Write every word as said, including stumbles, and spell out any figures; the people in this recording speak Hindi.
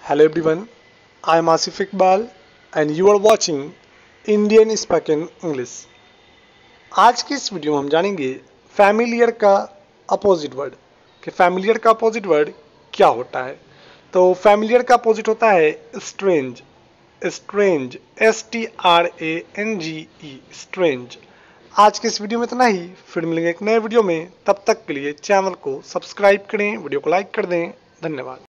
Hello everyone, I am Asif Iqbal and you are watching Indian Spoken English। आज की इस वीडियो में हम जानेंगे फैमिलियर का अपोजिट वर्ड कि फैमिलियर का अपोजिट वर्ड क्या होता है। तो फैमिलियर का अपोजिट होता है strange. Strange S T R A N G E strange. आज के इस वीडियो में इतना ही, फिर मिलेंगे एक नए वीडियो में। तब तक के लिए चैनल को सब्सक्राइब करें, वीडियो को लाइक कर दें। धन्यवाद।